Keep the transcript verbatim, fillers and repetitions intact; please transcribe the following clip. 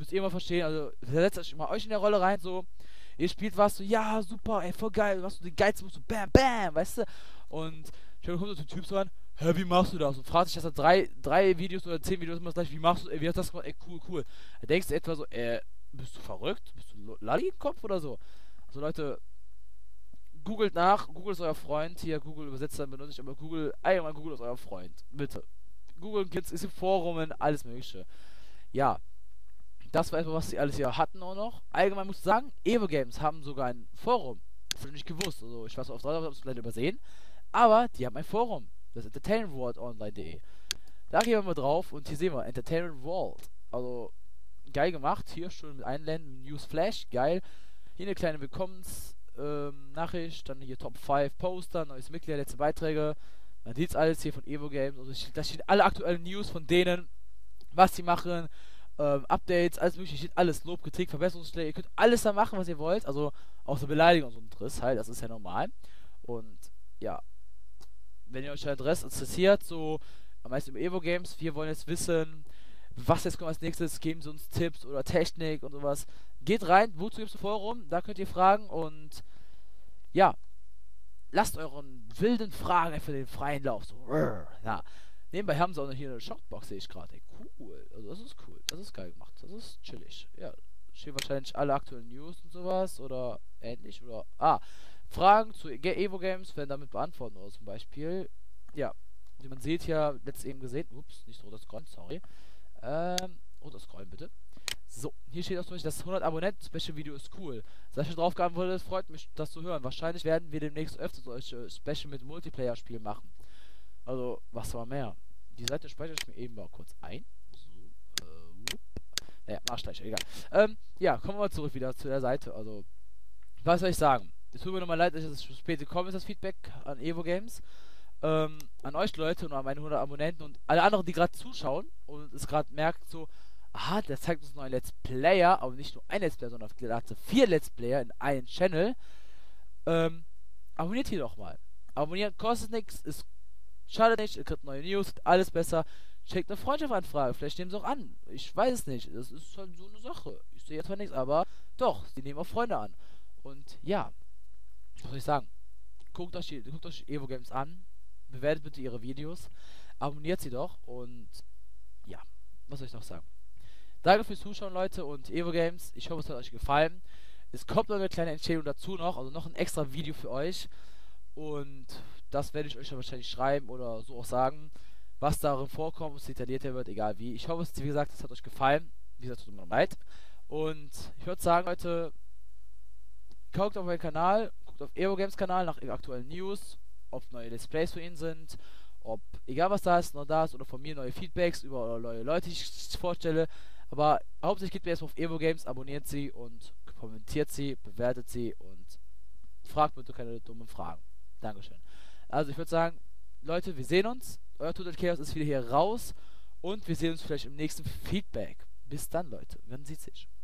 müsst ihr mal verstehen, also setzt euch mal euch in der Rolle rein, so, ihr spielt was, so, ja, super, ey, voll geil, du machst so den geilsten Move, so, bam, bam, weißt du? Und schon kommt so ein Typ so an, hä, wie machst du das? Und fragt sich das seit drei, drei Videos oder zehn Videos immer das gleich, wie machst du, ey, wie hast du das gemacht, ey, cool, cool. Da denkst du etwa so, äh, bist du verrückt? Bist du Lalli im Kopf oder so? Also Leute, googelt nach, Google ist euer Freund, hier, Google Übersetzer benutze ich, aber Google, allgemein Google ist euer Freund, bitte. Google gibt's, ist im Forumen, alles mögliche. Ja, das war etwas, was sie alles hier hatten auch noch. Allgemein muss ich sagen, Evo Games haben sogar ein Forum. Das habe ich nicht gewusst. Also ich weiß auf Deutsch, habe es vielleicht übersehen. Aber die haben ein Forum. Das ist entertainment world online punkt de. Da gehen wir mal drauf und hier sehen wir Entertainment World. Also geil gemacht. Hier schön mit Einblenden, News Flash, geil. Hier eine kleine Willkommens ähm, Nachricht, dann hier Top fünf Poster, neues Mitglied, letzte Beiträge. Man sieht alles hier von Evo Games. Also da stehen alle aktuellen News von denen, was sie machen. Ähm, Updates, alles mögliche, steht alles, Lob, Kritik, Verbesserungsschläge, ihr könnt alles da machen, was ihr wollt, also außer Beleidigung und so ein Driss halt, das ist ja normal. Und ja, wenn ihr euch da Interesse interessiert, so am meisten über Evo Games, wir wollen jetzt wissen, was jetzt kommt als nächstes, geben sie uns Tipps oder Technik und sowas. Geht rein, wozu gibt es ein Forum, da könnt ihr fragen und ja, lasst euren wilden Fragen einfach den freien Lauf, so, ja. Nebenbei haben sie auch noch hier eine Shoutbox, sehe ich gerade. Cool. Also das ist cool. Das ist geil gemacht. Das ist chillig. Ja. Stehen wahrscheinlich alle aktuellen News und sowas oder ähnlich. Oder. Ah. Fragen zu Evo Games werden damit beantwortet. Oder zum Beispiel. Ja. Wie man sieht hier, letztes eben gesehen. Ups, nicht runter scrollen, sorry. Ähm, runter scrollen bitte. So, hier steht auch zum Beispiel, das hundert Abonnenten Special Video ist cool. Sei schon drauf gehabt wurde, es freut mich, das zu hören. Wahrscheinlich werden wir demnächst öfter solche Special mit Multiplayer-Spielen machen. Also, was war mehr? Die Seite speichere ich mir eben mal kurz ein. So, äh, naja, Marschgleich, egal. Ähm, ja, kommen wir mal zurück wieder zu der Seite. Also, was soll ich sagen? Es tut mir nochmal leid, dass es spät gekommen ist, das Feedback an Evo Games. Ähm, an euch Leute und an meine hundert Abonnenten und alle anderen, die gerade zuschauen und es gerade merkt so, aha, der zeigt uns neuen Let's Player, aber nicht nur ein Let's Player, sondern gerade vier Let's Player in einem Channel. Ähm, abonniert hier doch mal. Abonnieren kostet nichts, ist schade nicht, ihr kriegt neue News, alles besser. Schickt eine Freundschaftsanfrage, vielleicht nehmen sie auch an. Ich weiß es nicht. Das ist halt so eine Sache. Ich sehe jetzt zwar nichts, aber doch, sie nehmen auch Freunde an. Und ja, was soll ich sagen? Guckt euch, die, guckt euch Evo Games an, bewertet bitte ihre Videos, abonniert sie doch und ja, was soll ich noch sagen? Danke fürs Zuschauen, Leute, und Evo Games. Ich hoffe, es hat euch gefallen. Es kommt noch eine kleine Entschädigung dazu noch, also noch ein extra Video für euch. Und das werde ich euch dann wahrscheinlich schreiben oder so auch sagen, was darin vorkommt, was detaillierter wird, egal wie. Ich hoffe, es, wie gesagt, es hat euch gefallen. Wie gesagt, tut mir leid. Und ich würde sagen, Leute, guckt auf meinen Kanal, guckt auf Evo Games Kanal nach aktuellen News, ob neue Let's Plays für ihn sind, ob, egal was da ist, noch da ist, oder von mir neue Feedbacks über oder neue Leute, die ich vorstelle. Aber hauptsächlich geht mir erstmal auf Evo Games, abonniert sie und kommentiert sie, bewertet sie und fragt bitte keine dummen Fragen. Dankeschön. Also ich würde sagen, Leute, wir sehen uns. Euer Total Chaos ist wieder hier raus und wir sehen uns vielleicht im nächsten Feedback. Bis dann, Leute. Man sieht sich.